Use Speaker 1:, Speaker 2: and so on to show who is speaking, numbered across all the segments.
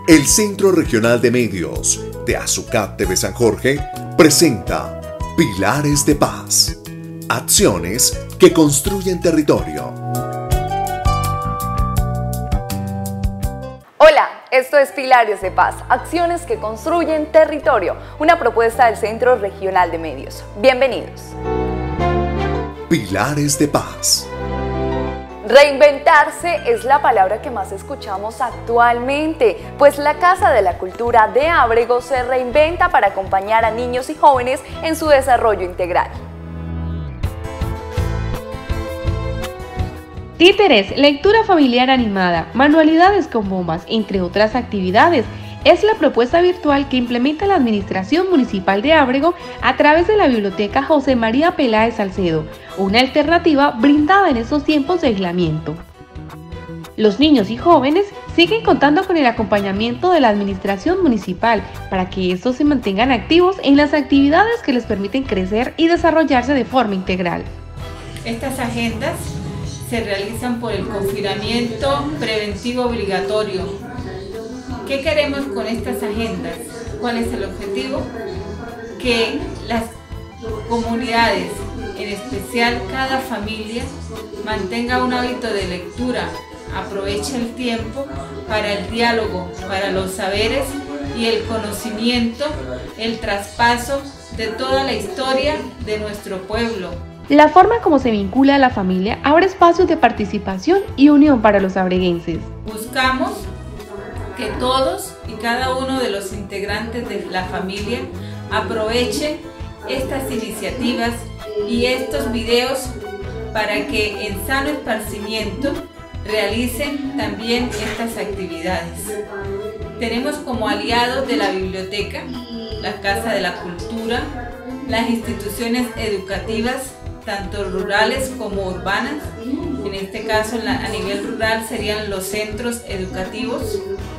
Speaker 1: El Centro Regional de Medios de Azucat TV San Jorge presenta Pilares de Paz, acciones que construyen territorio.
Speaker 2: Hola, esto es Pilares de Paz, acciones que construyen territorio, una propuesta del Centro Regional de Medios. Bienvenidos.
Speaker 1: Pilares de Paz.
Speaker 2: Reinventarse es la palabra que más escuchamos actualmente, pues la Casa de la Cultura de Ábrego se reinventa para acompañar a niños y jóvenes en su desarrollo integral.
Speaker 3: Títeres, lectura familiar animada, manualidades con bombas, entre otras actividades, es la propuesta virtual que implementa la Administración Municipal de Ábrego a través de la Biblioteca José María Peláez Salcedo, una alternativa brindada en estos tiempos de aislamiento. Los niños y jóvenes siguen contando con el acompañamiento de la Administración Municipal para que estos se mantengan activos en las actividades que les permiten crecer y desarrollarse de forma integral.
Speaker 4: Estas agendas se realizan por el confinamiento preventivo obligatorio. ¿Qué queremos con estas agendas? ¿Cuál es el objetivo? Que las comunidades, en especial cada familia, mantenga un hábito de lectura, aproveche el tiempo para el diálogo, para los saberes y el conocimiento, el traspaso de toda la historia de nuestro pueblo.
Speaker 3: La forma como se vincula a la familia abre espacios de participación y unión para los abreguenses.
Speaker 4: Buscamos que todos y cada uno de los integrantes de la familia aprovechen estas iniciativas y estos videos para que en sano esparcimiento realicen también estas actividades. Tenemos como aliados de la biblioteca, la Casa de la Cultura, las instituciones educativas, tanto rurales como urbanas. En este caso, a nivel rural serían los centros educativos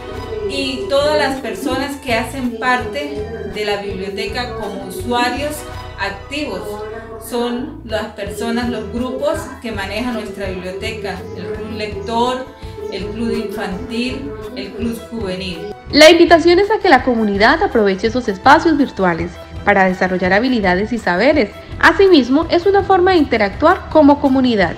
Speaker 4: y todas las personas que hacen parte de la biblioteca como usuarios activos. Son las personas, los grupos que manejan nuestra biblioteca, el club lector, el club infantil, el club juvenil.
Speaker 3: La invitación es a que la comunidad aproveche esos espacios virtuales para desarrollar habilidades y saberes. Asimismo, es una forma de interactuar como comunidad.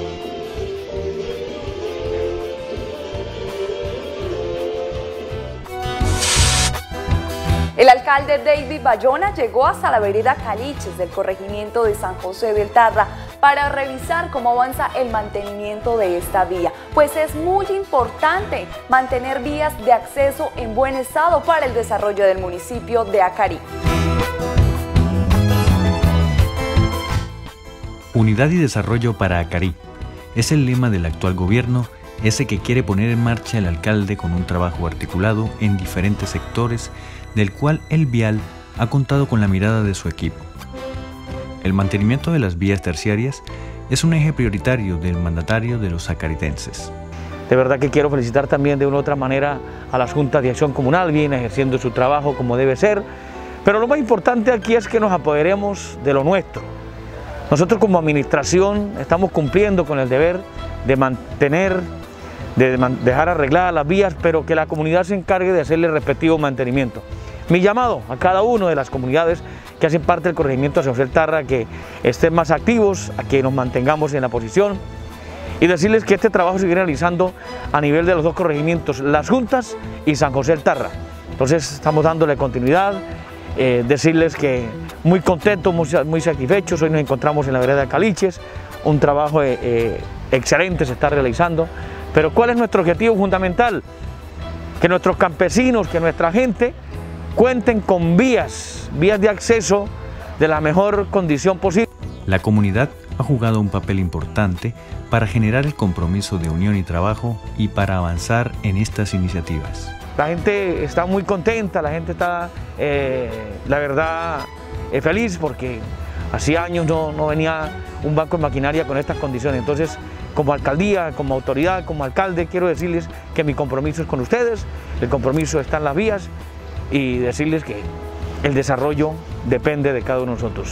Speaker 2: El alcalde David Bayona llegó hasta la vereda Caliches del corregimiento de San José del Tarra para revisar cómo avanza el mantenimiento de esta vía, pues es muy importante mantener vías de acceso en buen estado para el desarrollo del municipio de Acarí.
Speaker 5: Unidad y desarrollo para Acarí es el lema del actual gobierno, ese que quiere poner en marcha el alcalde con un trabajo articulado en diferentes sectores, del cual el vial ha contado con la mirada de su equipo. El mantenimiento de las vías terciarias es un eje prioritario del mandatario de los acaritenses.
Speaker 6: De verdad que quiero felicitar también de una u otra manera a las juntas de acción comunal, vienen ejerciendo su trabajo como debe ser, pero lo más importante aquí es que nos apoderemos de lo nuestro. Nosotros como administración estamos cumpliendo con el deber de mantener, dejar arregladas las vías, pero que la comunidad se encargue de hacerle el respectivo mantenimiento. Mi llamado a cada una de las comunidades que hacen parte del corregimiento de San José del Tarra, que estén más activos, a que nos mantengamos en la posición y decirles que este trabajo se viene realizando a nivel de los dos corregimientos, Las Juntas y San José del Tarra. Entonces estamos dándole continuidad, decirles que muy contentos, muy satisfechos. Hoy nos encontramos en la vereda de Caliches, un trabajo excelente se está realizando, pero ¿cuál es nuestro objetivo fundamental? Que nuestros campesinos, que nuestra gente cuenten con vías de acceso de la mejor condición posible.
Speaker 5: La comunidad ha jugado un papel importante para generar el compromiso de unión y trabajo y para avanzar en estas iniciativas.
Speaker 6: La gente está muy contenta, la gente está, la verdad, feliz porque hacía años no venía un banco de maquinaria con estas condiciones. Entonces, como alcaldía, como autoridad, como alcalde, quiero decirles que mi compromiso es con ustedes, el compromiso está en las vías y decirles que el desarrollo depende de cada uno de nosotros.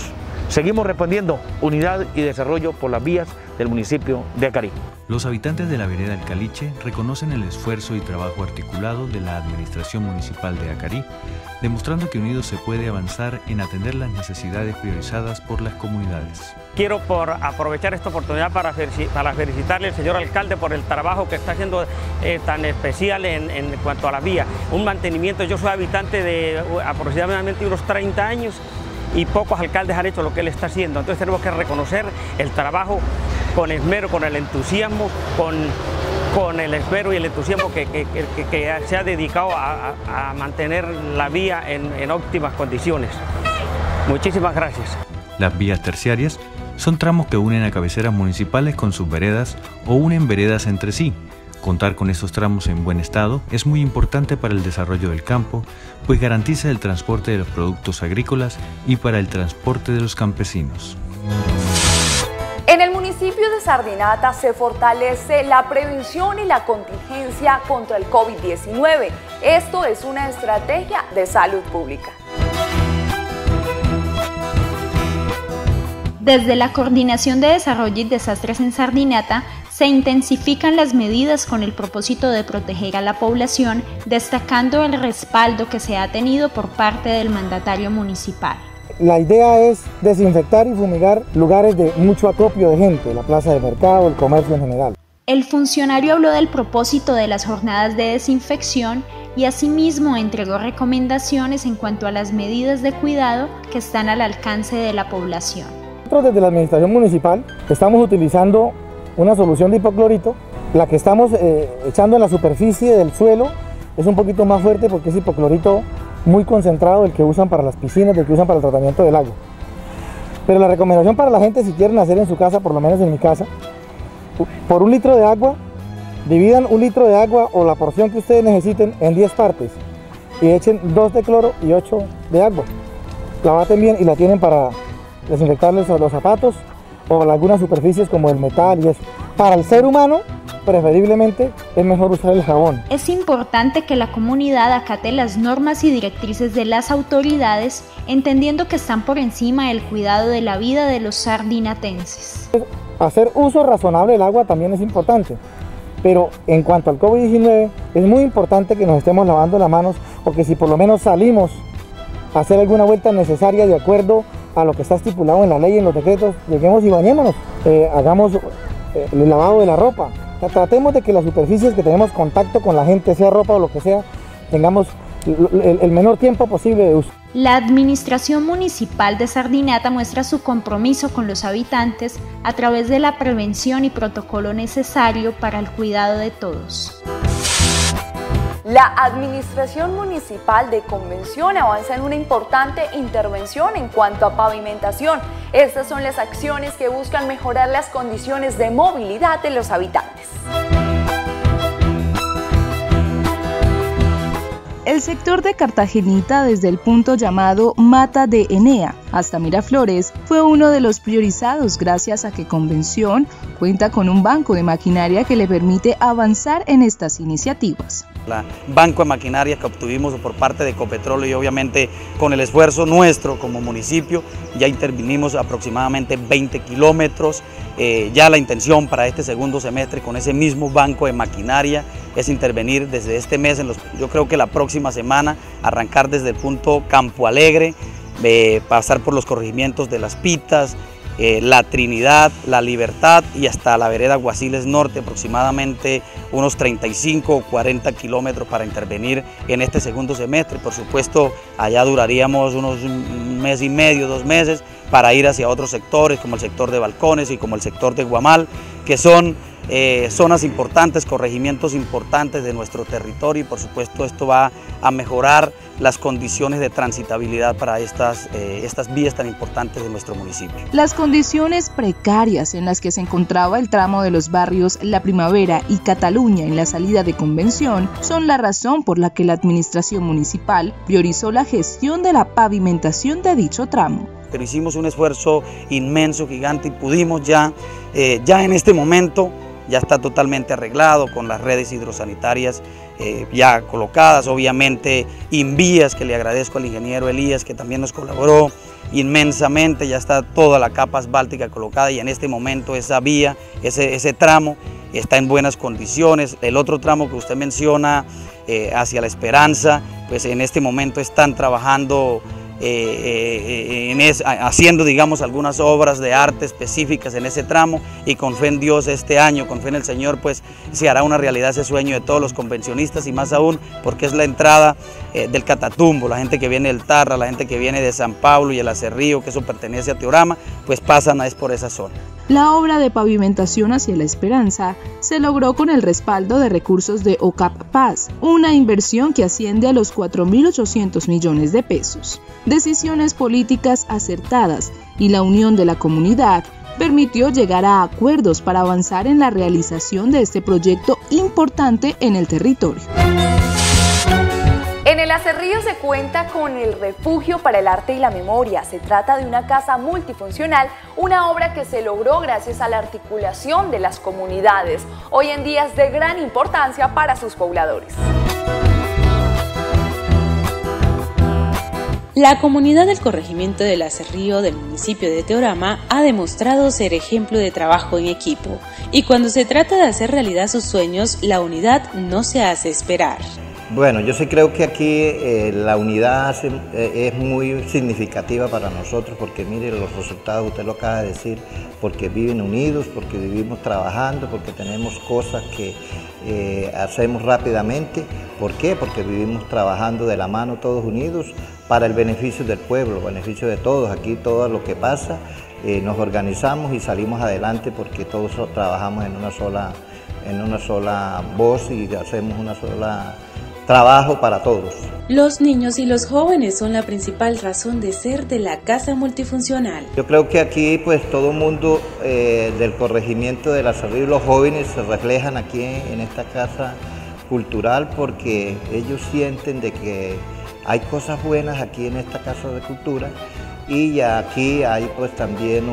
Speaker 6: Seguimos respondiendo unidad y desarrollo por las vías del municipio de Acarí.
Speaker 5: Los habitantes de la vereda El Caliche reconocen el esfuerzo y trabajo articulado de la Administración Municipal de Acarí, demostrando que unidos se puede avanzar en atender las necesidades priorizadas por las comunidades.
Speaker 7: Quiero aprovechar esta oportunidad para felicitarle al señor alcalde por el trabajo que está haciendo tan especial en cuanto a las vías. Un mantenimiento, yo soy habitante de aproximadamente unos 30 años y pocos alcaldes han hecho lo que él está haciendo. Entonces tenemos que reconocer el trabajo con esmero, con el entusiasmo, con el esmero y el entusiasmo que se ha dedicado a mantener la vía en óptimas condiciones. Muchísimas gracias.
Speaker 5: Las vías terciarias son tramos que unen a cabeceras municipales con sus veredas o unen veredas entre sí. Contar con estos tramos en buen estado es muy importante para el desarrollo del campo, pues garantiza el transporte de los productos agrícolas y para el transporte de los campesinos.
Speaker 2: En el municipio de Sardinata se fortalece la prevención y la contingencia contra el COVID-19. Esto es una estrategia de salud pública.
Speaker 8: Desde la Coordinación de Desarrollo y Desastres en Sardinata, se intensifican las medidas con el propósito de proteger a la población, destacando el respaldo que se ha tenido por parte del mandatario municipal.
Speaker 9: La idea es desinfectar y fumigar lugares de mucho acopio de gente, la plaza de mercado, el comercio en general.
Speaker 8: El funcionario habló del propósito de las jornadas de desinfección y asimismo entregó recomendaciones en cuanto a las medidas de cuidado que están al alcance de la población.
Speaker 9: Nosotros desde la administración municipal estamos utilizando una solución de hipoclorito. La que estamos echando en la superficie del suelo es un poquito más fuerte porque es hipoclorito muy concentrado, el que usan para las piscinas, el que usan para el tratamiento del agua. Pero la recomendación para la gente, si quieren hacer en su casa, por lo menos en mi casa, por 1 litro de agua, dividan 1 litro de agua o la porción que ustedes necesiten en 10 partes y echen 2 de cloro y 8 de agua. La baten bien y la tienen para desinfectarles los zapatos o algunas superficies como el metal y eso. Para el ser humano, preferiblemente es mejor usar el jabón.
Speaker 8: Es importante que la comunidad acate las normas y directrices de las autoridades, entendiendo que están por encima del cuidado de la vida de los sardinatenses.
Speaker 9: Hacer uso razonable del agua también es importante, pero en cuanto al COVID-19 es muy importante que nos estemos lavando las manos, porque si por lo menos salimos a hacer alguna vuelta necesaria de acuerdo a lo que está estipulado en la ley y en los decretos, lleguemos y bañémonos, hagamos el lavado de la ropa. Tratemos de que las superficies que tenemos contacto con la gente, sea ropa o lo que sea, tengamos el menor tiempo posible de uso.
Speaker 8: La Administración Municipal de Sardinata muestra su compromiso con los habitantes a través de la prevención y protocolo necesario para el cuidado de todos.
Speaker 2: La Administración Municipal de Convención avanza en una importante intervención en cuanto a pavimentación. Estas son las acciones que buscan mejorar las condiciones de movilidad de los habitantes.
Speaker 10: El sector de Cartagenita, desde el punto llamado Mata de Enea hasta Miraflores, fue uno de los priorizados gracias a que Convención cuenta con un banco de maquinaria que le permite avanzar en estas iniciativas.
Speaker 11: El banco de maquinaria que obtuvimos por parte de Ecopetrol y obviamente con el esfuerzo nuestro como municipio, ya intervinimos aproximadamente 20 kilómetros. Ya la intención para este segundo semestre con ese mismo banco de maquinaria es intervenir desde este mes, yo creo que la próxima semana, arrancar desde el punto Campo Alegre, pasar por los corregimientos de Las Pitas, La Trinidad, La Libertad y hasta la vereda Guasiles Norte, aproximadamente unos 35 o 40 kilómetros para intervenir en este segundo semestre. Por supuesto, allá duraríamos unos 1 mes y medio, 2 meses, para ir hacia otros sectores como el sector de Balcones y como el sector de Guamal, que son zonas importantes, corregimientos importantes de nuestro territorio, y por supuesto esto va a mejorar las condiciones de transitabilidad para estas vías tan importantes de nuestro municipio.
Speaker 10: Las condiciones precarias en las que se encontraba el tramo de los barrios La Primavera y Cataluña en la salida de Convención son la razón por la que la administración municipal priorizó la gestión de la pavimentación de dicho tramo.
Speaker 11: Pero hicimos un esfuerzo inmenso, gigante, y pudimos ya en este momento, ya está totalmente arreglado con las redes hidrosanitarias ya colocadas, obviamente Invías, que le agradezco al ingeniero Elías que también nos colaboró, inmensamente, ya está toda la capa asfáltica colocada y en este momento esa vía, ese tramo está en buenas condiciones. El otro tramo que usted menciona hacia La Esperanza, pues en este momento están trabajando haciendo, digamos, algunas obras de arte específicas en ese tramo, y con fe en Dios este año, con fe en el Señor, pues se hará una realidad ese sueño de todos los convencionistas, y más aún porque es la entrada del Catatumbo. La gente que viene del Tarra, la gente que viene de San Pablo y el Acerrío, que eso pertenece a Teorama, pues pasan por esa zona.
Speaker 10: La obra de pavimentación hacia La Esperanza se logró con el respaldo de recursos de OCAP Paz, una inversión que asciende a los 4.800 millones de pesos. Decisiones políticas acertadas y la unión de la comunidad permitió llegar a acuerdos para avanzar en la realización de este proyecto importante en el territorio.
Speaker 2: En el Acerrío se cuenta con el Refugio para el Arte y la Memoria. Se trata de una casa multifuncional, una obra que se logró gracias a la articulación de las comunidades. Hoy en día es de gran importancia para sus pobladores.
Speaker 12: La comunidad del corregimiento del Acerrío del municipio de Teorama ha demostrado ser ejemplo de trabajo en equipo, y cuando se trata de hacer realidad sus sueños, la unidad no se hace esperar.
Speaker 13: Bueno, yo sí creo que aquí la unidad es muy significativa para nosotros, porque mire los resultados, usted lo acaba de decir, porque viven unidos, porque vivimos trabajando, porque tenemos cosas que hacemos rápidamente. ¿Por qué? Porque vivimos trabajando de la mano todos unidos para el beneficio del pueblo, el beneficio de todos. Aquí todo lo que pasa, nos organizamos y salimos adelante porque todos trabajamos en una sola voz y hacemos una sola trabajo para todos.
Speaker 12: Los niños y los jóvenes son la principal razón de ser de la casa multifuncional.
Speaker 13: Yo creo que aquí pues todo el mundo del corregimiento del Acerrío, los jóvenes se reflejan aquí en esta casa cultural, porque ellos sienten de que hay cosas buenas aquí en esta casa de cultura. Y ya aquí hay pues también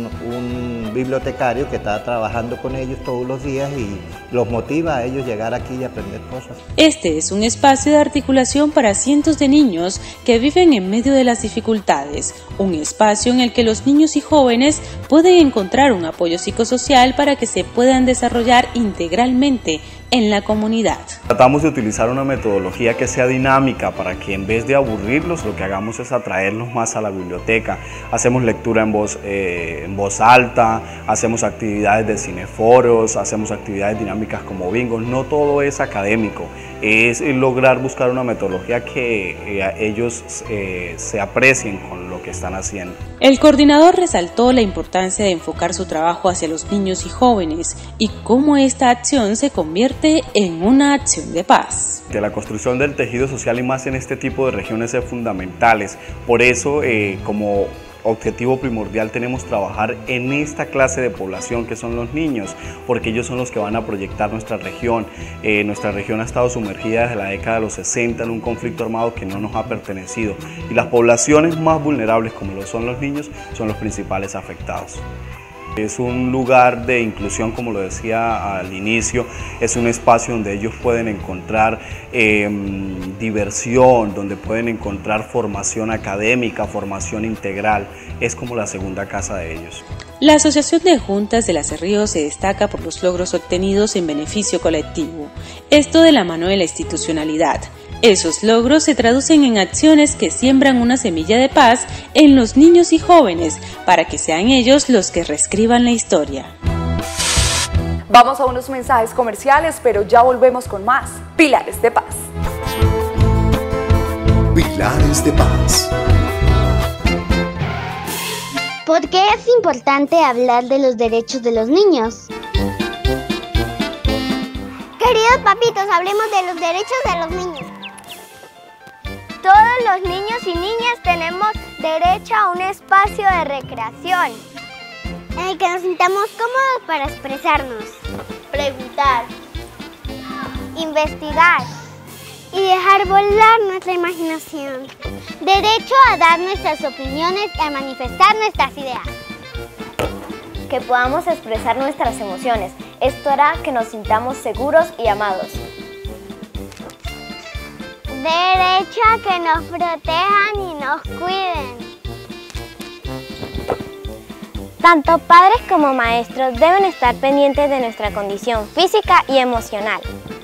Speaker 13: un bibliotecario que está trabajando con ellos todos los días y los motiva a ellos llegar aquí y aprender cosas.
Speaker 12: Este es un espacio de articulación para cientos de niños que viven en medio de las dificultades, un espacio en el que los niños y jóvenes pueden encontrar un apoyo psicosocial para que se puedan desarrollar integralmente en la comunidad.
Speaker 14: Tratamos de utilizar una metodología que sea dinámica para que en vez de aburrirlos, lo que hagamos es atraerlos más a la biblioteca. Hacemos lectura en voz alta, hacemos actividades de cineforos, hacemos actividades dinámicas como bingos. No todo es académico, es lograr buscar una metodología que ellos se aprecien con lo que están haciendo.
Speaker 12: El coordinador resaltó la importancia de enfocar su trabajo hacia los niños y jóvenes y cómo esta acción se convierte en una acción de paz.
Speaker 14: La construcción del tejido social y más en este tipo de regiones es fundamental. Por eso, como objetivo primordial tenemos trabajar en esta clase de población que son los niños, porque ellos son los que van a proyectar nuestra región. Nuestra región ha estado sumergida desde la década de los 60 en un conflicto armado que no nos ha pertenecido, y las poblaciones más vulnerables, como lo son los niños, son los principales afectados. Es un lugar de inclusión, como lo decía al inicio, es un espacio donde ellos pueden encontrar diversión, donde pueden encontrar formación académica, formación integral. Es como la segunda casa de ellos.
Speaker 12: La Asociación de Juntas del Acerrío se destaca por los logros obtenidos en beneficio colectivo, esto de la mano de la institucionalidad. Esos logros se traducen en acciones que siembran una semilla de paz en los niños y jóvenes para que sean ellos los que reescriban la historia.
Speaker 2: Vamos a unos mensajes comerciales, pero ya volvemos con más Pilares de Paz.
Speaker 1: Pilares de Paz.
Speaker 15: ¿Por qué es importante hablar de los derechos de los niños? Queridos papitos, hablemos de los derechos de los niños. Todos los niños y niñas tenemos derecho a un espacio de recreación en el que nos sintamos cómodos para expresarnos, preguntar, investigar y dejar volar nuestra imaginación. Derecho a dar nuestras opiniones y a manifestar nuestras ideas.
Speaker 16: Que podamos expresar nuestras emociones. Esto hará que nos sintamos seguros y amados.
Speaker 15: Derecho a que nos protejan y nos cuiden. Tanto padres como maestros deben estar pendientes de nuestra condición física y emocional.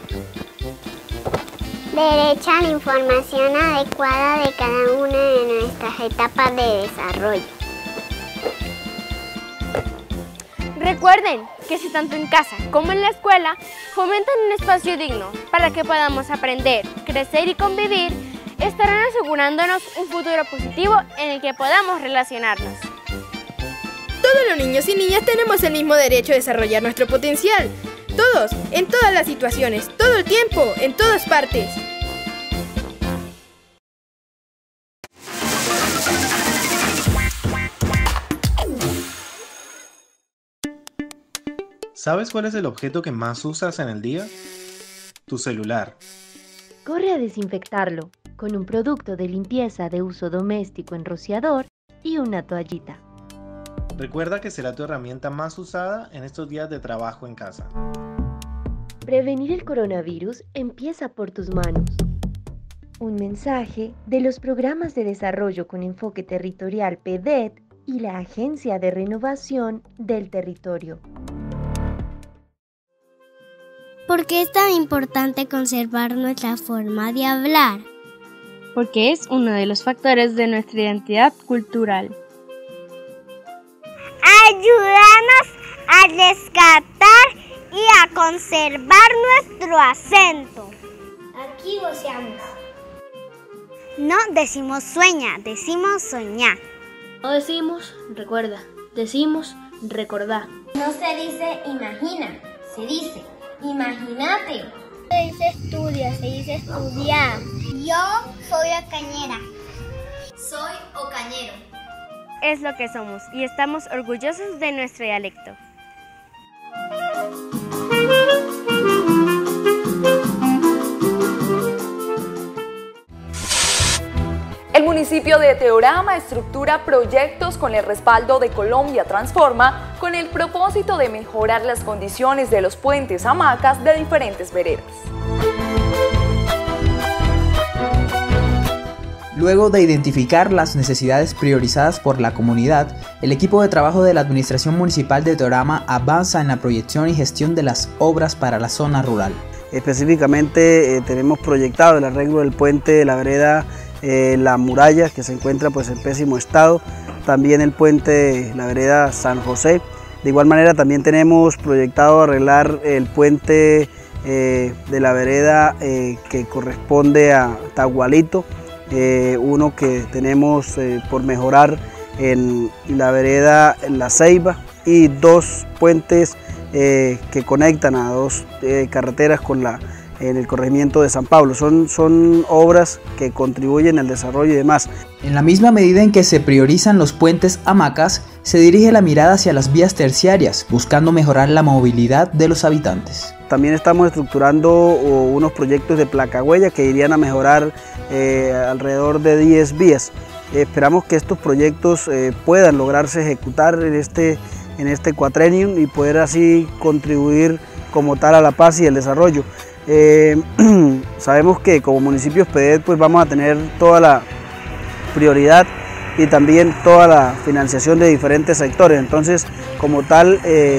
Speaker 17: Derecho a la información adecuada de cada una de nuestras etapas de desarrollo.
Speaker 18: Recuerden que si tanto en casa como en la escuela fomentan un espacio digno para que podamos aprender, crecer y convivir, estarán asegurándonos un futuro positivo en el que podamos relacionarnos.
Speaker 19: Todos los niños y niñas tenemos el mismo derecho a desarrollar nuestro potencial. Todos, en todas las situaciones, todo el tiempo, en todas partes.
Speaker 20: ¿Sabes cuál es el objeto que más usas en el día? Tu celular.
Speaker 21: Corre a desinfectarlo con un producto de limpieza de uso doméstico en rociador y una toallita.
Speaker 20: Recuerda que será tu herramienta más usada en estos días de trabajo en casa.
Speaker 21: Prevenir el coronavirus empieza por tus manos. Un mensaje de los programas de desarrollo con enfoque territorial PDET y la Agencia de Renovación del Territorio.
Speaker 17: ¿Por qué es tan importante conservar nuestra forma de hablar?
Speaker 22: Porque es uno de los factores de nuestra identidad cultural.
Speaker 17: Ayúdanos a rescatar y a conservar nuestro acento. Aquí goceamos. No decimos sueña, decimos soñar.
Speaker 22: No decimos recuerda, decimos recordar.
Speaker 17: No se dice imagina, se dice imagínate. Se dice estudia, se dice estudiar. Yo soy ocañera.
Speaker 15: Soy ocañero.
Speaker 18: Es lo que somos y estamos orgullosos de nuestro dialecto.
Speaker 2: El municipio de Teorama estructura proyectos con el respaldo de Colombia Transforma con el propósito de mejorar las condiciones de los puentes hamacas de diferentes veredas.
Speaker 23: Luego de identificar las necesidades priorizadas por la comunidad, el equipo de trabajo de la Administración Municipal de Teorama avanza en la proyección y gestión de las obras para la zona rural.
Speaker 11: Específicamente tenemos proyectado el arreglo del puente de la vereda La Muralla, que se encuentra pues en pésimo estado, también el puente de la vereda San José. De igual manera también tenemos proyectado arreglar el puente de la vereda que corresponde a Tagualito, uno que tenemos por mejorar en la vereda La Ceiba y dos puentes que conectan a dos carreteras en el corregimiento de San Pablo. Son obras que contribuyen al desarrollo y demás.
Speaker 23: En la misma medida en que se priorizan los puentes hamacas, se dirige la mirada hacia las vías terciarias, buscando mejorar la movilidad de los habitantes.
Speaker 11: También estamos estructurando unos proyectos de placahuella que irían a mejorar alrededor de 10 vías. Esperamos que estos proyectos puedan lograrse ejecutar en este cuatrenio y poder así contribuir como tal a la paz y el desarrollo. Sabemos que como municipios PDET pues vamos a tener toda la prioridad y también toda la financiación de diferentes sectores, entonces como tal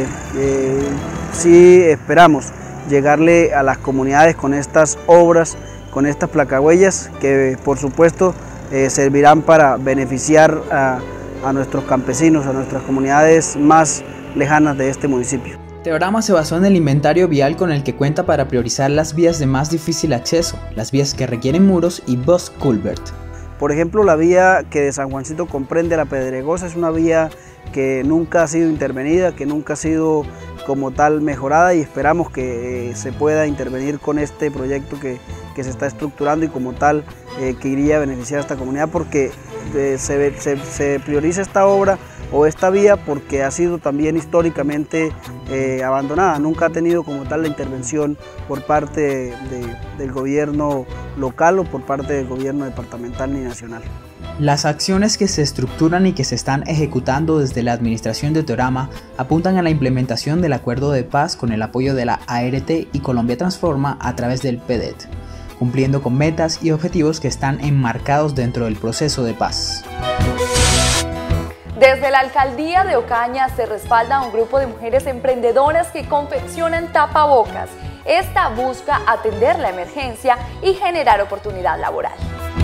Speaker 11: sí esperamos llegarle a las comunidades con estas obras, con estas placahuellas que por supuesto servirán para beneficiar a nuestros campesinos, a nuestras comunidades más lejanas de este municipio.
Speaker 23: Teorama se basó en el inventario vial con el que cuenta para priorizar las vías de más difícil acceso, las vías que requieren muros y bus culvert.
Speaker 11: Por ejemplo, la vía que de San Juancito comprende la Pedregosa es una vía que nunca ha sido intervenida, que nunca ha sido como tal mejorada y esperamos que se pueda intervenir con este proyecto que se está estructurando y como tal que iría a beneficiar a esta comunidad porque se prioriza esta obra o esta vía porque ha sido también históricamente abandonada, nunca ha tenido como tal la intervención por parte del gobierno local o por parte del gobierno departamental ni nacional.
Speaker 23: Las acciones que se estructuran y que se están ejecutando desde la administración de Teorama apuntan a la implementación del acuerdo de paz con el apoyo de la ART y Colombia Transforma a través del PDET, cumpliendo con metas y objetivos que están enmarcados dentro del proceso de paz.
Speaker 2: Desde la alcaldía de Ocaña se respalda a un grupo de mujeres emprendedoras que confeccionan tapabocas. Esta busca atender la emergencia y generar oportunidad laboral.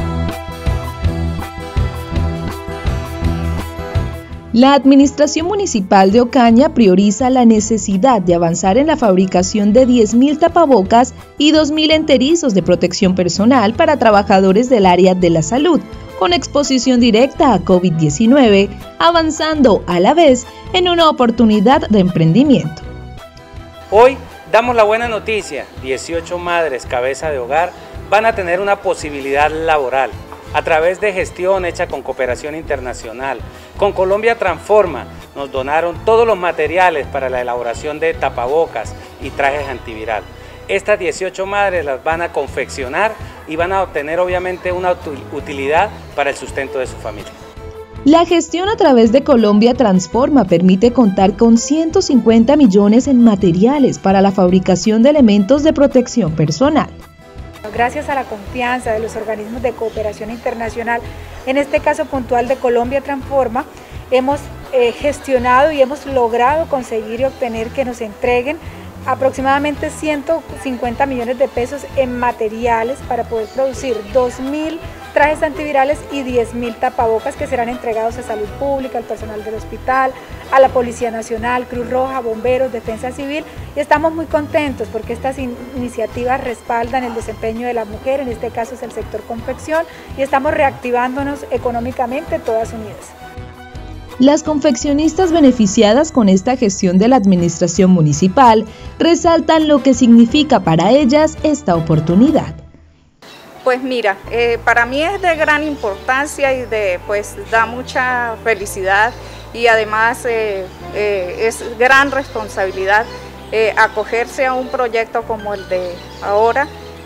Speaker 10: La Administración Municipal de Ocaña prioriza la necesidad de avanzar en la fabricación de 10.000 tapabocas y 2.000 enterizos de protección personal para trabajadores del área de la salud, con exposición directa a COVID-19, avanzando a la vez en una oportunidad de emprendimiento.
Speaker 3: Hoy damos la buena noticia: 18 madres cabeza de hogar van a tener una posibilidad laboral a través de gestión hecha con cooperación internacional. Con Colombia Transforma nos donaron todos los materiales para la elaboración de tapabocas y trajes antiviral. Estas 18 madres las van a confeccionar y van a obtener obviamente una utilidad para el sustento de su familia.
Speaker 10: La gestión a través de Colombia Transforma permite contar con 150 millones en materiales para la fabricación de elementos de protección personal.
Speaker 4: Gracias a la confianza de los organismos de cooperación internacional, en este caso puntual de Colombia Transforma, hemos gestionado y hemos logrado conseguir y obtener que nos entreguen aproximadamente 150 millones de pesos en materiales para poder producir 2.000 trajes antivirales y 10.000 tapabocas que serán entregados a Salud Pública, al personal del hospital, a la Policía Nacional, Cruz Roja, Bomberos, Defensa Civil, y estamos muy contentos porque estas iniciativas respaldan el desempeño de la mujer, en este caso es el sector confección, y estamos reactivándonos económicamente todas unidas.
Speaker 10: Las confeccionistas beneficiadas con esta gestión de la administración municipal resaltan lo que significa para ellas esta oportunidad.
Speaker 6: Pues mira, para mí es de gran importancia y da mucha felicidad, y además es gran responsabilidad acogerse a un proyecto como el de ahora.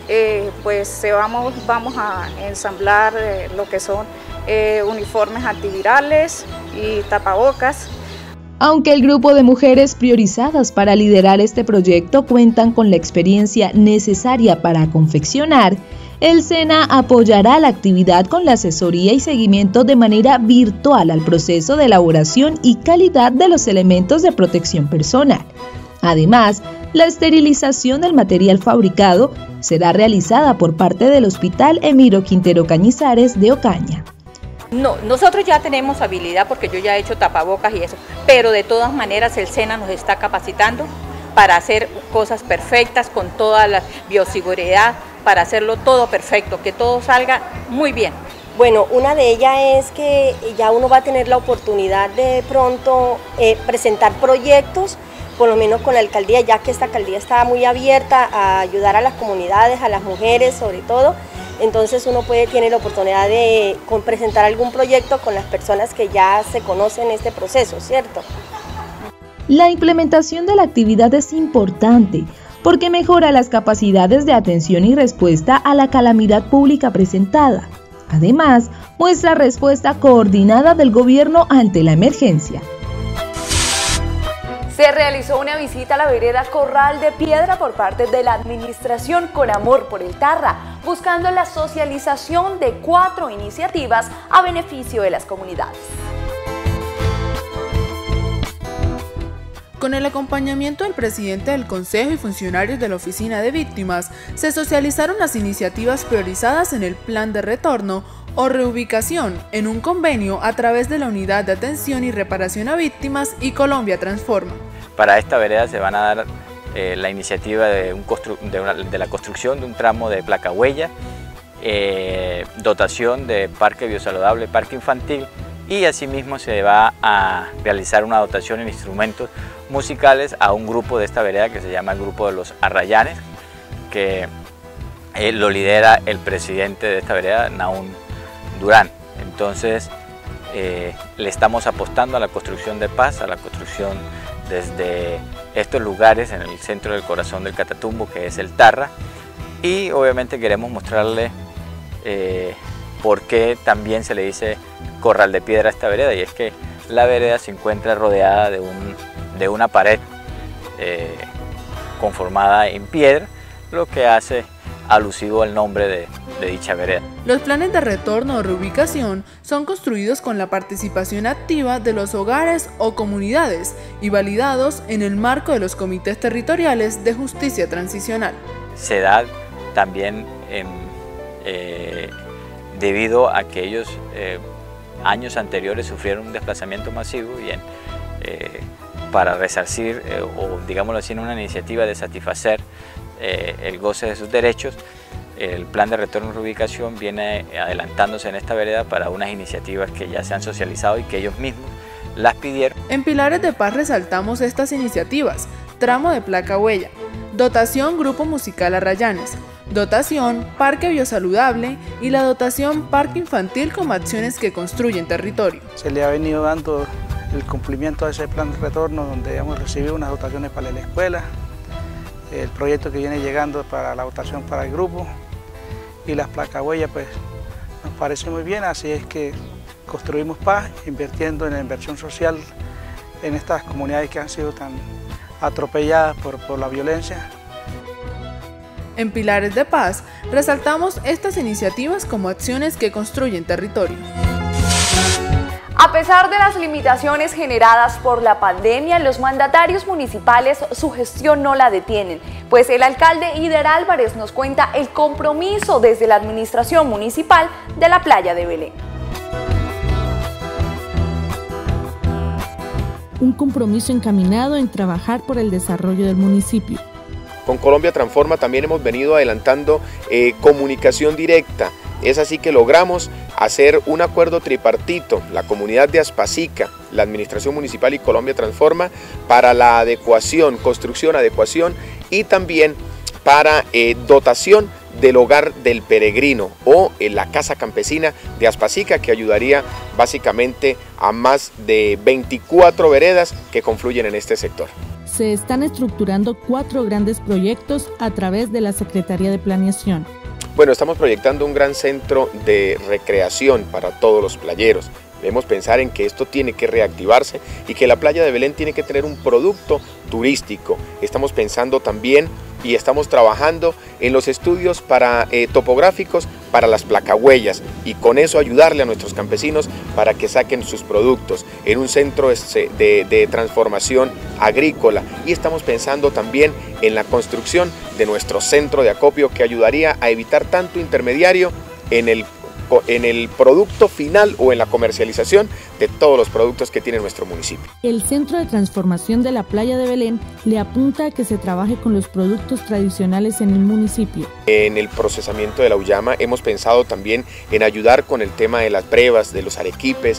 Speaker 6: Vamos a ensamblar lo que son uniformes antivirales y tapabocas.
Speaker 10: Aunque el grupo de mujeres priorizadas para liderar este proyecto cuentan con la experiencia necesaria para confeccionar, el SENA apoyará la actividad con la asesoría y seguimiento de manera virtual al proceso de elaboración y calidad de los elementos de protección personal. Además, la esterilización del material fabricado será realizada por parte del Hospital Emiro Quintero Cañizares de Ocaña.
Speaker 24: No, nosotros ya tenemos habilidad porque yo ya he hecho tapabocas y eso, pero de todas maneras el SENA nos está capacitando para hacer cosas perfectas con toda la bioseguridad, para hacerlo todo perfecto, que todo salga muy bien.
Speaker 25: Bueno, una de ellas es que ya uno va a tener la oportunidad de pronto presentar proyectos, por lo menos con la alcaldía, ya que esta alcaldía está muy abierta a ayudar a las comunidades, a las mujeres sobre todo. Entonces uno tiene la oportunidad de presentar algún proyecto con las personas que ya se conocen este proceso, ¿cierto?
Speaker 10: La implementación de la actividad es importante porque mejora las capacidades de atención y respuesta a la calamidad pública presentada. Además, muestra respuesta coordinada del gobierno ante la emergencia.
Speaker 2: Se realizó una visita a la vereda Corral de Piedra por parte de la administración Con Amor por el Tarra, buscando la socialización de 4 iniciativas a beneficio de las comunidades.
Speaker 26: Con el acompañamiento del presidente del Consejo y funcionarios de la Oficina de Víctimas, se socializaron las iniciativas priorizadas en el Plan de Retorno o Reubicación en un convenio a través de la Unidad de Atención y Reparación a Víctimas y Colombia Transforma.
Speaker 27: Para esta vereda se van a dar la iniciativa de la construcción de un tramo de placa huella, dotación de parque biosaludable, parque infantil, y asimismo se va a realizar una dotación en instrumentos musicales a un grupo de esta vereda que se llama el Grupo de los Arrayanes, que lo lidera el presidente de esta vereda, Naún Durán. Entonces le estamos apostando a la construcción de paz, a la construcción desde estos lugares en el centro del corazón del Catatumbo, que es el Tarra, y obviamente queremos mostrarle por qué también se le dice Corral de Piedra a esta vereda, y es que la vereda se encuentra rodeada de una pared conformada en piedra, lo que hace alusivo al nombre de dicha vereda.
Speaker 26: Los planes de retorno o reubicación son construidos con la participación activa de los hogares o comunidades y validados en el marco de los comités territoriales de justicia transicional.
Speaker 27: Se da también debido a que ellos años anteriores sufrieron un desplazamiento masivo y para resarcir o digámoslo así en una iniciativa de satisfacer el goce de sus derechos, el plan de retorno y reubicación viene adelantándose en esta vereda para unas iniciativas que ya se han socializado y que ellos mismos las pidieron.
Speaker 26: En Pilares de Paz resaltamos estas iniciativas: tramo de placa huella, dotación Grupo Musical Arrayanes, dotación Parque Biosaludable y la dotación Parque Infantil como acciones que construyen territorio.
Speaker 5: Se le ha venido dando el cumplimiento de ese plan de retorno donde hemos recibido unas dotaciones para la escuela, el proyecto que viene llegando para la dotación para el grupo y las placas huellas, pues nos parece muy bien, así es que construimos paz invirtiendo en la inversión social en estas comunidades que han sido tan atropelladas por la violencia.
Speaker 26: En Pilares de Paz resaltamos estas iniciativas como acciones que construyen territorio.
Speaker 2: A pesar de las limitaciones generadas por la pandemia, los mandatarios municipales su gestión no la detienen, pues el alcalde Ider Álvarez nos cuenta el compromiso desde la administración municipal de la playa de Belén.
Speaker 7: Un compromiso encaminado en trabajar por el desarrollo del municipio.
Speaker 8: Con Colombia Transforma también hemos venido adelantando comunicación directa. Es así que logramos hacer un acuerdo tripartito, la comunidad de Aspacica, la administración municipal y Colombia Transforma, para la adecuación, construcción, adecuación y también para dotación del hogar del peregrino o la casa campesina de Aspacica, que ayudaría básicamente a más de 24 veredas que confluyen en este sector.
Speaker 7: Se están estructurando 4 grandes proyectos a través de la Secretaría de Planeación.
Speaker 8: Bueno, estamos proyectando un gran centro de recreación para todos los playeros. Debemos pensar en que esto tiene que reactivarse y que la playa de Belén tiene que tener un producto turístico. Estamos pensando también y estamos trabajando en los estudios topográficos para las placahuellas y con eso ayudarle a nuestros campesinos para que saquen sus productos en un centro de transformación agrícola. Y estamos pensando también en la construcción de nuestro centro de acopio que ayudaría a evitar tanto intermediario en el producto final o en la comercialización de todos los productos que tiene nuestro municipio.
Speaker 7: El Centro de Transformación de la Playa de Belén le apunta a que se trabaje con los productos tradicionales en el municipio.
Speaker 8: En el procesamiento de la uyama hemos pensado también en ayudar con el tema de las brevas, de los arequipes,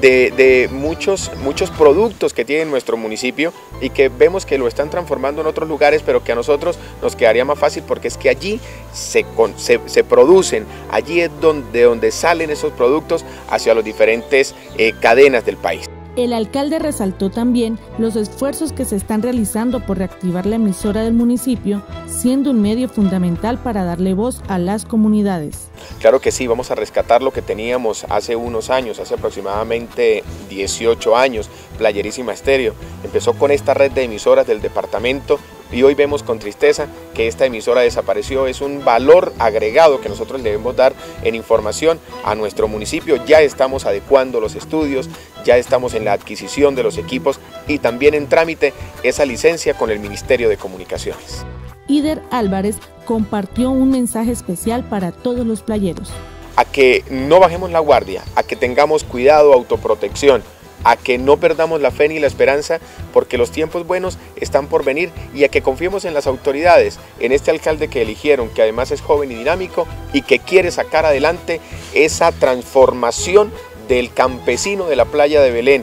Speaker 8: de muchos productos que tiene nuestro municipio y que vemos que lo están transformando en otros lugares, pero que a nosotros nos quedaría más fácil porque es que allí se producen, allí es donde salen esos productos hacia los diferentes cadenas del país.
Speaker 7: El alcalde resaltó también los esfuerzos que se están realizando por reactivar la emisora del municipio, siendo un medio fundamental para darle voz a las comunidades.
Speaker 8: Claro que sí, vamos a rescatar lo que teníamos hace unos años, hace aproximadamente 18 años, Playerísima Estéreo. Empezó con esta red de emisoras del departamento y hoy vemos con tristeza que esta emisora desapareció. Es un valor agregado que nosotros le debemos dar en información a nuestro municipio. Ya estamos adecuando los estudios, ya estamos en la adquisición de los equipos y también en trámite esa licencia con el Ministerio de Comunicaciones.
Speaker 7: Ider Álvarez compartió un mensaje especial para todos los playeros.
Speaker 8: A que no bajemos la guardia, a que tengamos cuidado, autoprotección, a que no perdamos la fe ni la esperanza porque los tiempos buenos están por venir y a que confiemos en las autoridades, en este alcalde que eligieron, que además es joven y dinámico y que quiere sacar adelante esa transformación del campesino de la playa de Belén.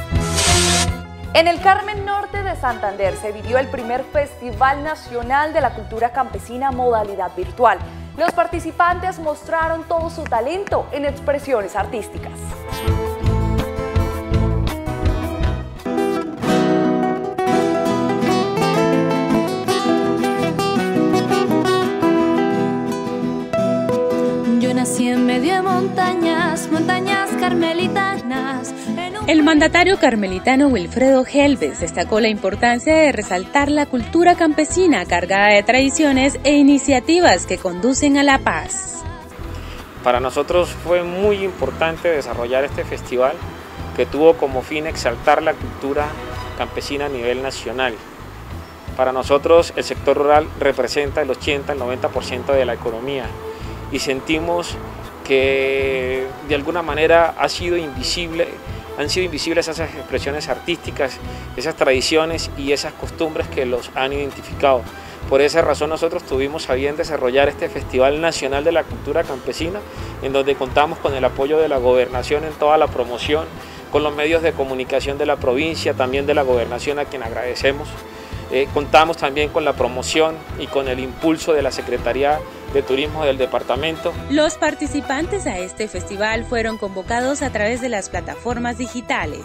Speaker 2: En el Carmen Norte de Santander se vivió el primer Festival Nacional de la Cultura Campesina modalidad virtual. Los participantes mostraron todo su talento en expresiones artísticas.
Speaker 1: nací en medio de montañas, montañas carmelitanas.
Speaker 9: El mandatario carmelitano Wilfredo Gelbes destacó la importancia de resaltar la cultura campesina cargada de tradiciones e iniciativas que conducen a la paz.
Speaker 12: Para nosotros fue muy importante desarrollar este festival que tuvo como fin exaltar la cultura campesina a nivel nacional. Para nosotros el sector rural representa el 80 al 90% de la economía y sentimos que de alguna manera han sido invisibles esas expresiones artísticas, esas tradiciones y esas costumbres que los han identificado. Por esa razón nosotros tuvimos a bien desarrollar este Festival Nacional de la Cultura Campesina, en donde contamos con el apoyo de la Gobernación en toda la promoción, con los medios de comunicación de la provincia, también de la Gobernación, a quien agradecemos. Contamos también con la promoción y con el impulso de la Secretaría de Turismo del departamento.
Speaker 9: Los participantes a este festival fueron convocados a través de las plataformas digitales.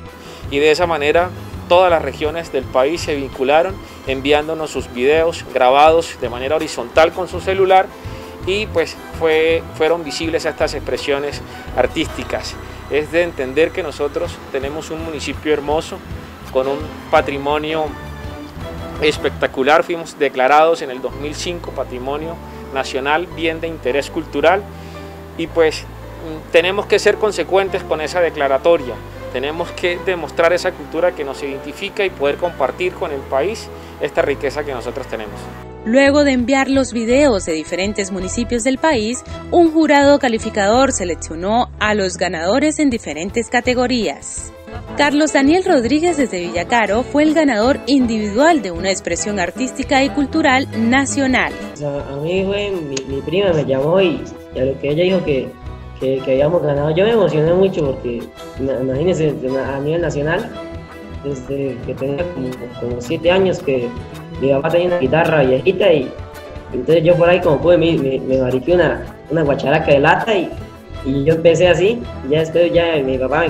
Speaker 12: Y de esa manera todas las regiones del país se vincularon enviándonos sus videos grabados de manera horizontal con su celular y pues fueron visibles estas expresiones artísticas. Es de entender que nosotros tenemos un municipio hermoso con un patrimonio espectacular. Fuimos declarados en el 2005 Patrimonio Nacional, Bien de Interés Cultural, y pues tenemos que ser consecuentes con esa declaratoria. Tenemos que demostrar esa cultura que nos identifica y poder compartir con el país esta riqueza que nosotros tenemos.
Speaker 9: Luego de enviar los videos de diferentes municipios del país, un jurado calificador seleccionó a los ganadores en diferentes categorías. Carlos Daniel Rodríguez desde Villacaro fue el ganador individual de una expresión artística y cultural nacional.
Speaker 13: A mí mi prima me llamó y a lo que ella dijo que habíamos ganado, yo me emocioné mucho porque imagínense a nivel nacional, desde que tenía como 7 años que mi papá tenía una guitarra viejita y entonces yo por ahí como pude me mariqué una guacharaca de lata y yo empecé así, y ya después mi papá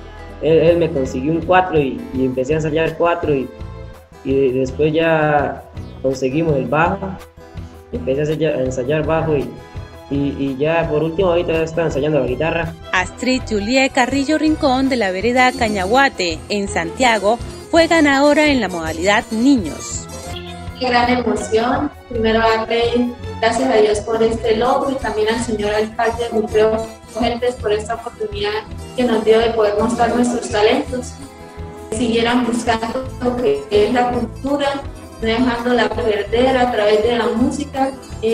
Speaker 13: él me consiguió un 4 y empecé a ensayar 4 y después ya conseguimos el bajo, empecé a ensayar bajo y ya por último ahorita estaba ensayando la guitarra.
Speaker 9: Astrid Juliet Carrillo Rincón de la vereda Cañaguate en Santiago fue ganadora en la modalidad niños.
Speaker 14: Qué gran emoción, primero darle gracias a Dios por este logro y también al señor alcalde Wilfredo Gelbes por esta oportunidad que nos dio de poder mostrar nuestros talentos. Siguieran buscando lo que es la cultura, no dejándola perder a través de la música,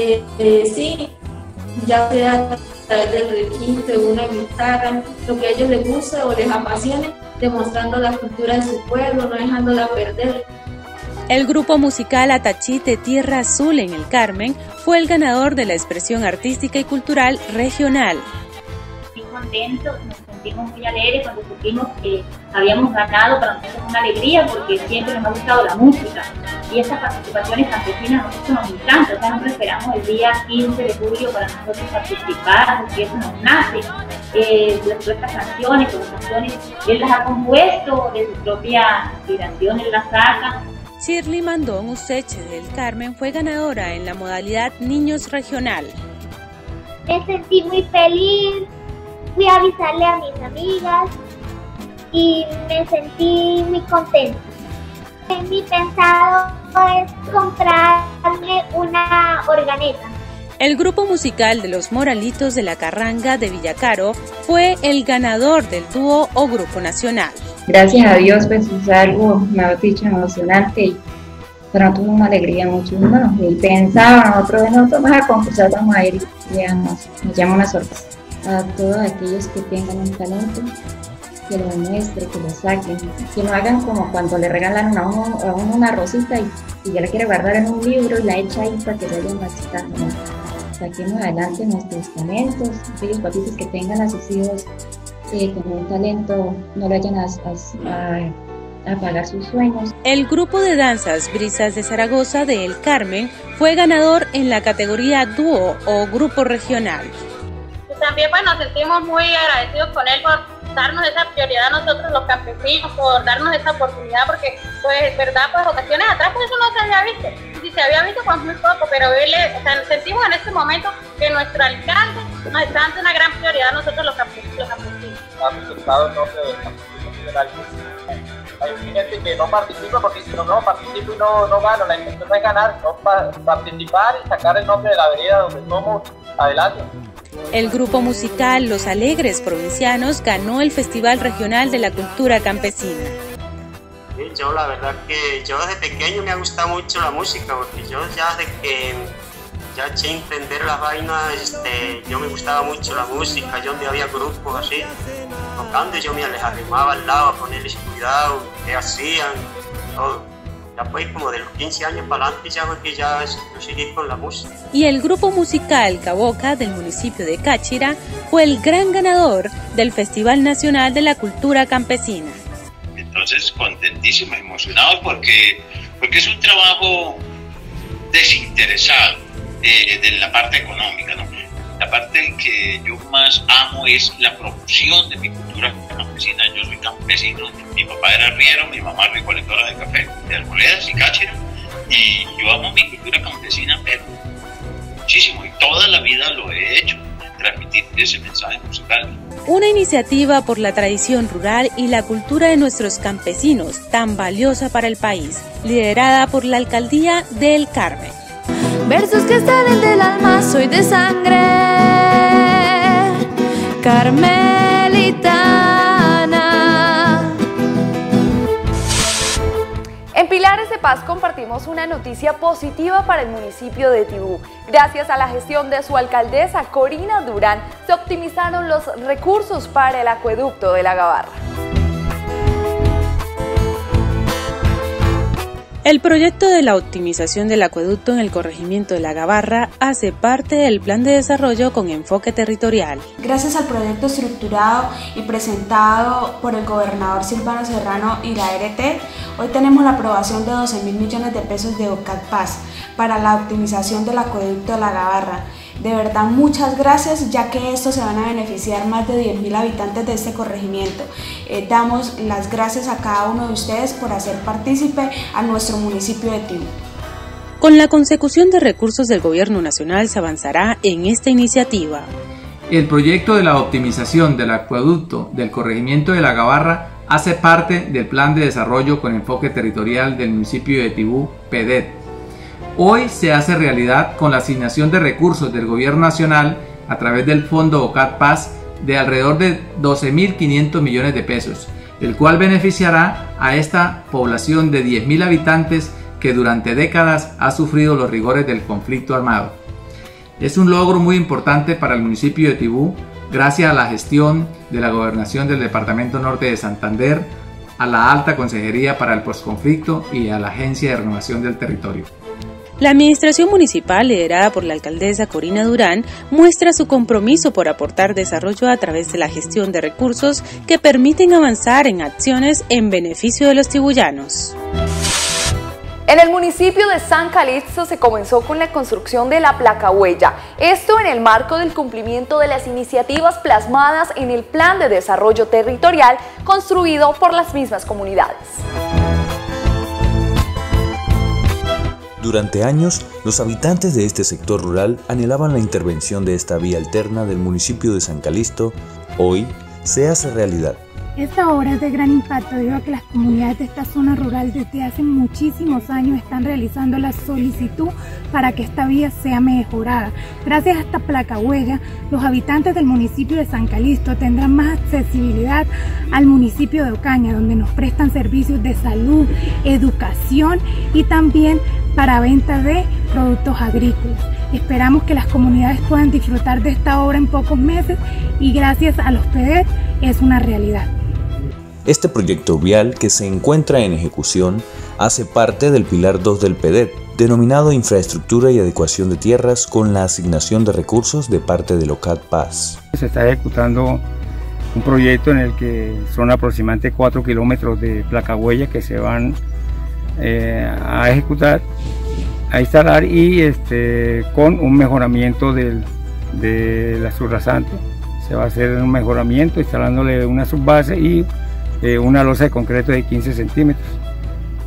Speaker 14: sí, ya sea a través del requinte, una guitarra, lo que a ellos les guste o les apasione, demostrando la cultura de su pueblo, no dejándola perder.
Speaker 9: El grupo musical Atachite Tierra Azul en el Carmen fue el ganador de la expresión artística y cultural regional.
Speaker 16: Muy contentos, nos sentimos muy alegres cuando supimos que habíamos ganado. Para nosotros es una alegría porque siempre nos ha gustado la música y estas participaciones campesinas a nosotros nos encantan. O sea, nosotros esperamos el día 15 de julio para nosotros participar, porque eso nos nace. Nuestras canciones, él las ha compuesto de su propia inspiración, él las saca.
Speaker 9: Shirley Mandón Useche del Carmen fue ganadora en la modalidad Niños Regional.
Speaker 17: Me sentí muy feliz, fui a avisarle a mis amigas y me sentí muy contenta. Mi pensado es comprarme una organeta.
Speaker 9: El grupo musical de los Moralitos de la Carranga de Villacaro fue el ganador del dúo o grupo nacional.
Speaker 19: Gracias a Dios, pues es algo, mejor dicho, emocionante y para nosotros una alegría mucho. Bueno, y pensaba, nosotros vamos a concursar, vamos a ir y ya nos llama una sorpresa. A todos aquellos que tengan un talento, que lo demuestren, que lo saquen, que no hagan como cuando le regalan a uno una rosita y ya la quiere guardar en un libro y la echa ahí para que se vayan marchitando, ¿no? Saquemos adelante nuestros talentos, aquellos papitos que tengan a sus hijos con un talento, no le vayan a apagar sus sueños.
Speaker 9: El grupo de danzas Brisas de Zaragoza de El Carmen fue ganador en la categoría dúo o grupo regional.
Speaker 16: También pues nos sentimos muy agradecidos con él por darnos esa prioridad a nosotros los campesinos, por darnos esa oportunidad, porque pues verdad, pues ocasiones atrás pues eso no se había visto. Y si
Speaker 11: se había visto pues muy poco, pero sentimos en este momento que nuestro alcalde nos está dando una gran prioridad a nosotros los campesinos.
Speaker 15: Ha resultado el nombre del campesino federal. Hay gente que no participa porque si no participo y no gano, la intención no es ganar, no participar y sacar el nombre de la vereda donde somos adelante.
Speaker 9: El grupo musical Los Alegres Provincianos ganó el Festival Regional de la Cultura Campesina.
Speaker 18: Yo la verdad que yo desde pequeño me ha gustado mucho la música, porque yo ya desde que ya eché a entender las vainas, yo me gustaba mucho la música, yo donde había grupos así, tocando, yo me arrimaba al lado a ponerles cuidado, qué hacían, todo. Ya fue como de los 15 años para adelante, ya fue que ya yo seguí con la música.
Speaker 9: Y el grupo musical Caboca del municipio de Cáchira fue el gran ganador del Festival Nacional de la Cultura Campesina.
Speaker 20: Entonces, contentísimos, emocionados porque es un trabajo desinteresado de la parte económica, ¿no? La parte que yo más amo es la promoción de mi cultura campesina. Yo soy campesino, mi papá era arriero, mi mamá recolectora de café, de arboledas y cáchira, y yo amo mi cultura campesina, pero muchísimo, y toda la vida lo he hecho, transmitir ese mensaje musical.
Speaker 9: Una iniciativa por la tradición rural y la cultura de nuestros campesinos, tan valiosa para el país, liderada por la Alcaldía del Carmen.
Speaker 1: Versos que salen del alma, soy de sangre carmelitana.
Speaker 2: En Pilares de Paz compartimos una noticia positiva para el municipio de Tibú. Gracias a la gestión de su alcaldesa Corina Durán, se optimizaron los recursos para el acueducto de la Gavarra.
Speaker 9: El proyecto de la optimización del acueducto en el corregimiento de La Gavarra hace parte del plan de desarrollo con enfoque territorial.
Speaker 21: Gracias al proyecto estructurado y presentado por el gobernador Silvano Serrano y la RT, hoy tenemos la aprobación de 12.000 millones de pesos de OCAT Paz para la optimización del acueducto de La Gavarra. De verdad, muchas gracias, ya que esto se van a beneficiar más de 10.000 habitantes de este corregimiento. Damos las gracias a cada uno de ustedes por hacer partícipe a nuestro municipio de Tibú.
Speaker 9: Con la consecución de recursos del Gobierno Nacional se avanzará en esta iniciativa.
Speaker 22: El proyecto de la optimización del acueducto del corregimiento de La Gavarra hace parte del Plan de Desarrollo con Enfoque Territorial del municipio de Tibú, PEDET. Hoy se hace realidad con la asignación de recursos del Gobierno Nacional a través del Fondo OCAT Paz de alrededor de 12.500 millones de pesos, el cual beneficiará a esta población de 10.000 habitantes que durante décadas ha sufrido los rigores del conflicto armado. Es un logro muy importante para el municipio de Tibú, gracias a la gestión de la Gobernación del Departamento Norte de Santander, a la Alta Consejería para el Postconflicto y a la Agencia de Renovación del Territorio.
Speaker 9: La administración municipal, liderada por la alcaldesa Corina Durán, muestra su compromiso por aportar desarrollo a través de la gestión de recursos que permiten avanzar en acciones en beneficio de los tibullanos.
Speaker 2: En el municipio de San Calixto se comenzó con la construcción de la placahuella, esto en el marco del cumplimiento de las iniciativas plasmadas en el Plan de Desarrollo Territorial construido por las mismas comunidades.
Speaker 23: Durante años, los habitantes de este sector rural anhelaban la intervención de esta vía alterna del municipio de San Calixto. Hoy se hace realidad.
Speaker 28: Esta obra es de gran impacto debido a que las comunidades de esta zona rural desde hace muchísimos años están realizando la solicitud para que esta vía sea mejorada. Gracias a esta placahuella, los habitantes del municipio de San Calixto tendrán más accesibilidad al municipio de Ocaña, donde nos prestan servicios de salud, educación y también para venta de productos agrícolas. Esperamos que las comunidades puedan disfrutar de esta obra en pocos meses y gracias a los PEDET es una realidad.
Speaker 23: Este proyecto vial que se encuentra en ejecución hace parte del Pilar 2 del PEDET, denominado Infraestructura y Adecuación de Tierras con la asignación de recursos de parte del OCAT Paz.
Speaker 29: Se está ejecutando un proyecto en el que son aproximadamente 4 kilómetros de placahuella que se van a ejecutar, a instalar y con un mejoramiento de la subrasante. Se va a hacer un mejoramiento instalándole una subbase y una losa de concreto de 15 centímetros.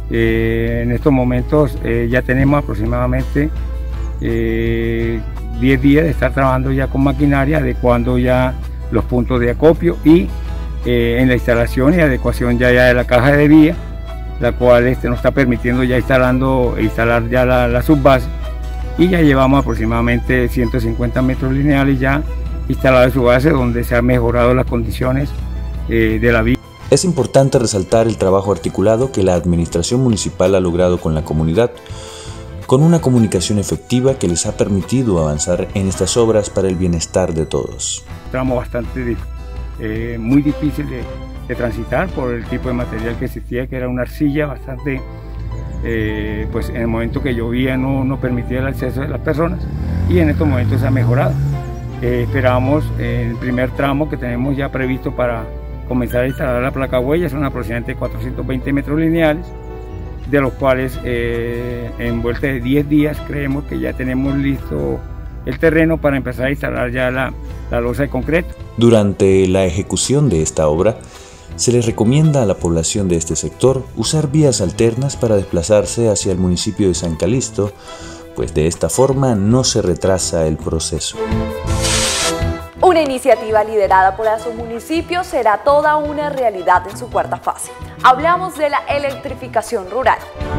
Speaker 29: En estos momentos ya tenemos aproximadamente 10 días de estar trabajando ya con maquinaria, adecuando ya los puntos de acopio y en la instalación y adecuación ya de la caja de vía, la cual nos está permitiendo ya instalar ya la subbase, y ya llevamos aproximadamente 150 metros lineales ya instalada en su base, donde se han mejorado las condiciones de la vía.
Speaker 23: Es importante resaltar el trabajo articulado que la administración municipal ha logrado con la comunidad, con una comunicación efectiva que les ha permitido avanzar en estas obras para el bienestar de todos.
Speaker 29: Tramo bastante muy difícil de transitar por el tipo de material que existía, que era una arcilla bastante, pues en el momento que llovía no permitía el acceso de las personas, y en estos momentos se ha mejorado. Esperamos el primer tramo que tenemos ya previsto para comenzar a instalar la placa huella, son aproximadamente 420 metros lineales, de los cuales en vuelta de 10 días creemos que ya tenemos listo el terreno para empezar a instalar ya la losa de concreto.
Speaker 23: Durante la ejecución de esta obra, se les recomienda a la población de este sector usar vías alternas para desplazarse hacia el municipio de San Calixto, pues de esta forma no se retrasa el proceso.
Speaker 2: Una iniciativa liderada por Asomunicipio será toda una realidad en su cuarta fase. Hablamos de la electrificación rural.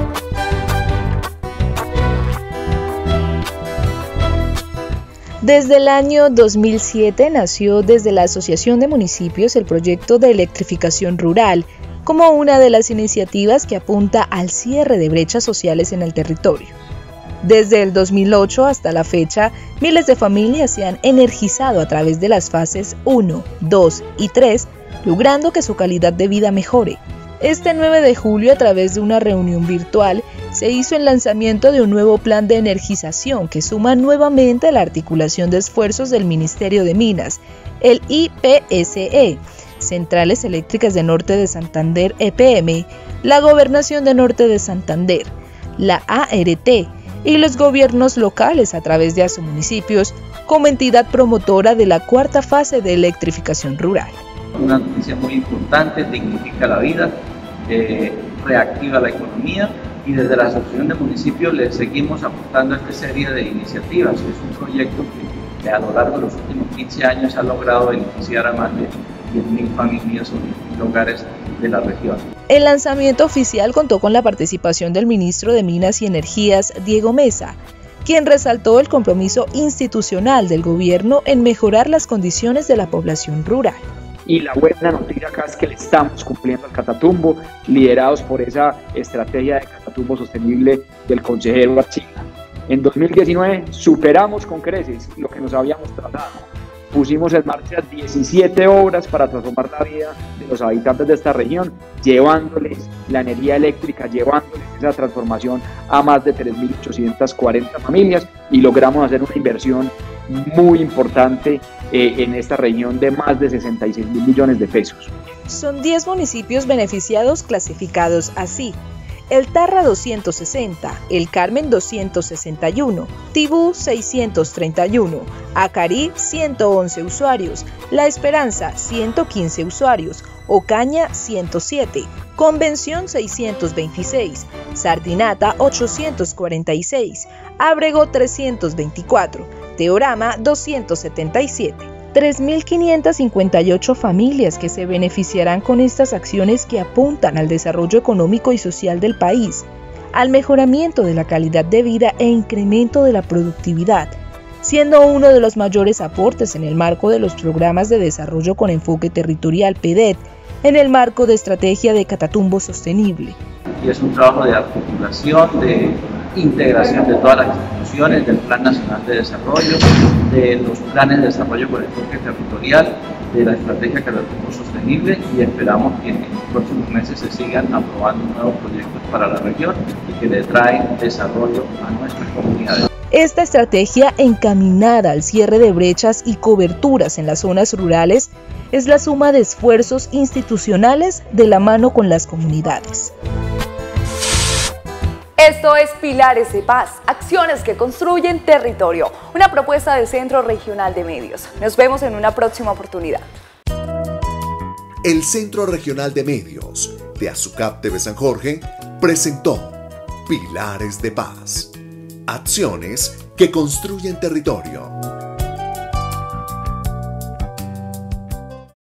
Speaker 3: Desde el año 2007 nació desde la Asociación de Municipios el proyecto de electrificación rural como una de las iniciativas que apunta al cierre de brechas sociales en el territorio. Desde el 2008 hasta la fecha, miles de familias se han energizado a través de las fases 1, 2 y 3, logrando que su calidad de vida mejore. Este 9 de julio, a través de una reunión virtual, se hizo el lanzamiento de un nuevo plan de energización que suma nuevamente la articulación de esfuerzos del Ministerio de Minas, el IPSE, Centrales Eléctricas de Norte de Santander EPM, la Gobernación de Norte de Santander, la ART, y los gobiernos locales a través de Asomunicipios como entidad promotora de la cuarta fase de electrificación rural.
Speaker 4: Una noticia muy importante, dignifica la vida, reactiva la economía, y desde la Asociación de Municipios le seguimos aportando a esta serie de iniciativas. Es un proyecto que a lo largo de los últimos 15 años ha logrado beneficiar a más de 10.000 familias y hogares de la región.
Speaker 3: El lanzamiento oficial contó con la participación del ministro de Minas y Energías, Diego Mesa, quien resaltó el compromiso institucional del gobierno en mejorar las condiciones de la población rural.
Speaker 5: Y la buena noticia acá es que le estamos cumpliendo al Catatumbo, liderados por esa estrategia de Catatumbo sostenible del consejero Archila. En 2019 superamos con creces lo que nos habíamos tratado. Pusimos en marcha 17 obras para transformar la vida de los habitantes de esta región, llevándoles la energía eléctrica, llevándoles esa transformación a más de 3.840 familias, y logramos hacer una inversión muy importante en esta región de más de 66.000 millones de pesos.
Speaker 3: Son 10 municipios beneficiados clasificados así: El Tarra 260, El Carmen 261, Tibú 631, Acarí 111 usuarios, La Esperanza 115 usuarios, Ocaña 107, Convención 626, Sardinata 846, Ábrego 324, Teorama 277. 3.558 familias que se beneficiarán con estas acciones que apuntan al desarrollo económico y social del país, al mejoramiento de la calidad de vida e incremento de la productividad, siendo uno de los mayores aportes en el marco de los programas de desarrollo con enfoque territorial PEDET, en el marco de estrategia de Catatumbo sostenible.
Speaker 4: Y es un trabajo de articulación, de integración de todas las instituciones, del Plan Nacional de Desarrollo, de los planes de desarrollo con enfoque territorial, de la estrategia Catatumbo sostenible, y esperamos que en los próximos meses se sigan aprobando nuevos proyectos para la región y que le traen desarrollo a nuestras comunidades.
Speaker 3: Esta estrategia, encaminada al cierre de brechas y coberturas en las zonas rurales, es la suma de esfuerzos institucionales de la mano con las comunidades.
Speaker 2: Esto es Pilares de Paz, acciones que construyen territorio, una propuesta del Centro Regional de Medios. Nos vemos en una próxima oportunidad.
Speaker 6: El Centro Regional de Medios de Azucap TV San Jorge presentó Pilares de Paz. Acciones que construyen territorio.